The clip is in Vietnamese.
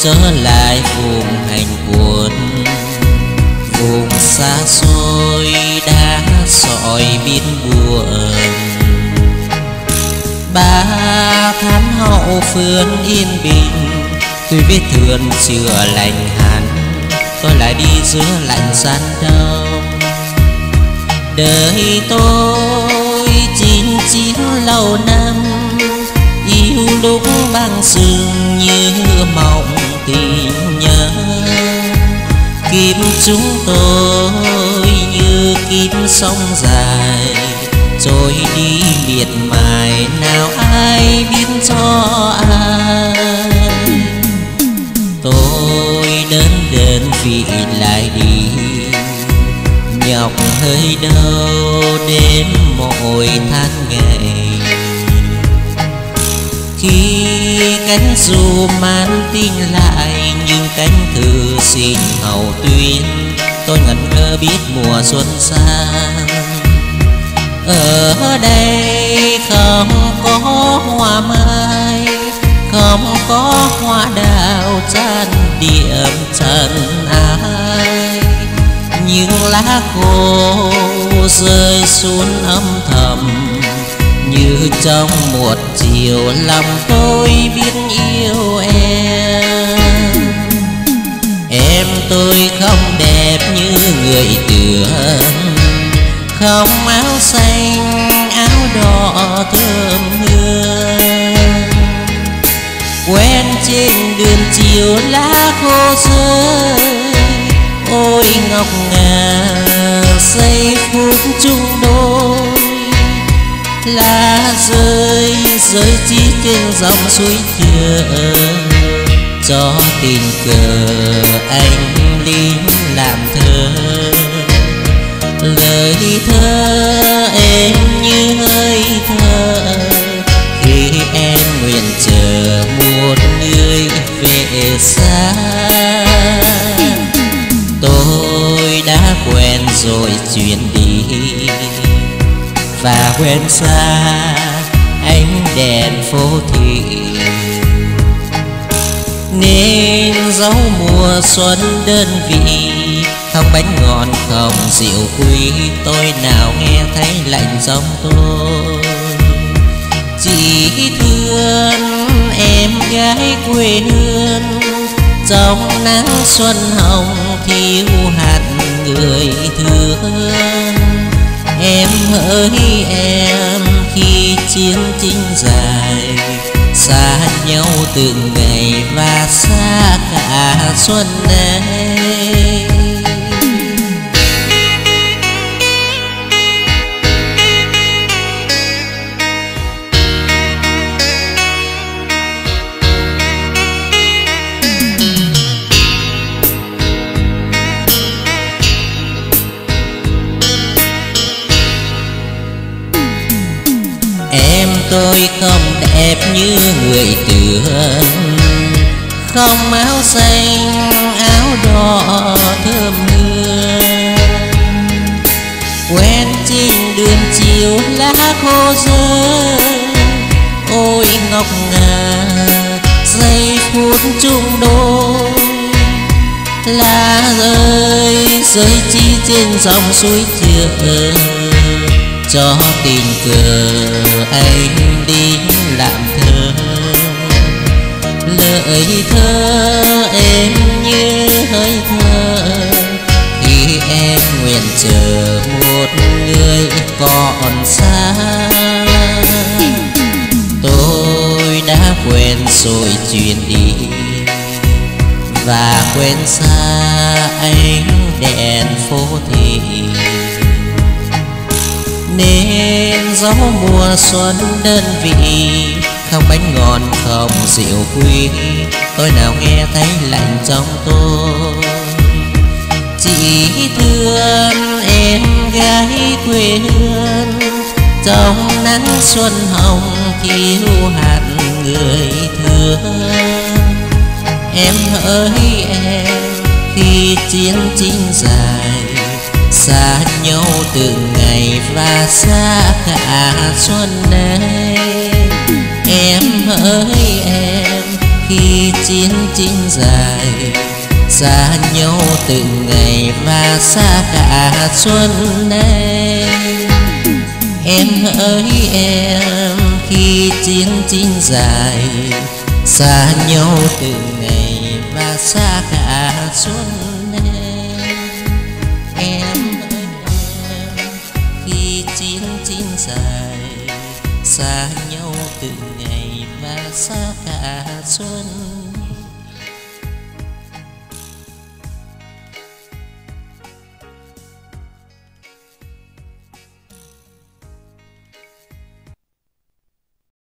trở lại vùng hành quân, vùng xa xôi đã sỏi biên buồn. 3 tháng hậu phương yên bình, tuy vết thương chưa lành hẳn, tôi lại đi giữa lạnh gian đông. Đời tôi chín lâu năm, yêu lúc băng sương như mộng tình nhớ. Kiếp chúng tôi như kiếp sông dài, trôi đi miệt mài nào ai biết cho ai. Tôi đơn vị lại đi, nhọc hơi đâu đêm mỗi tháng ngày. Khi cánh dù man tinh lại, nhưng cánh thư xin hậu tuyên, tôi ngẩn ngơ biết mùa xuân sang. Ở đây không có hoa mai, không có hoa đào tràn điểm trần ai. Những lá khô rơi xuống âm thầm, như trong một chiều lòng tôi biết yêu em. Em tôi không đẹp như người tưởng, không áo xanh áo đỏ thơm hương. Quen trên đường chiều lá khô rơi, ôi ngọc ngà giây phút chung đôi. Lá rơi rơi chỉ trên dòng suối chờ, cho tình cờ anh lính làm thơ. Lời thơ em như hơi thở, khi em nguyện chờ một người về xa. Tôi đã quen rồi chuyển đi, và quen xa ánh đèn phố thị. Nên dấu mùa xuân đơn vị, không bánh ngọt không rượu quý, tôi nào nghe thấy lạnh trong tôi. Chỉ thương em gái quê hương, trong nắng xuân hồng thiếu hạt người thương. Em hỡi em khi chiến tranh dài, xa nhau từng ngày và xa cả xuân này. Em tôi không đẹp như người tưởng, không áo xanh áo đỏ thơm hương. Quen trên đường chiều lá khô rơi, ôi ngọc ngà giây phút chung đôi. Lá rơi rơi chỉ trên dòng suối chờ, cho tình cờ anh đi làm thơ. Lời thơ em như hơi thở, khi em nguyện chờ một người còn xa. Tôi đã quen rồi chuyển đi, và quên xa ánh đèn phố thị. Nên gió mùa xuân đơn vị, không bánh ngọt không rượu quý, tôi nào nghe thấy lạnh trong tôi. Chỉ thương em gái quê hương, trong nắng xuân hồng thiếu hạt người thương. Em hỡi em khi chiến tranh dài, xa nhau từng ngày và xa cả xuân này. Em hỡi em khi chiến tranh dài, xa nhau từng ngày và xa cả xuân nay. Em ơi em, khi chiến tranh dài, xa nhau từng ngày và xa cả xuân nay. Em ơi em, khi chiến tranh dài, xa nhau từng ngày và xa cả xuân.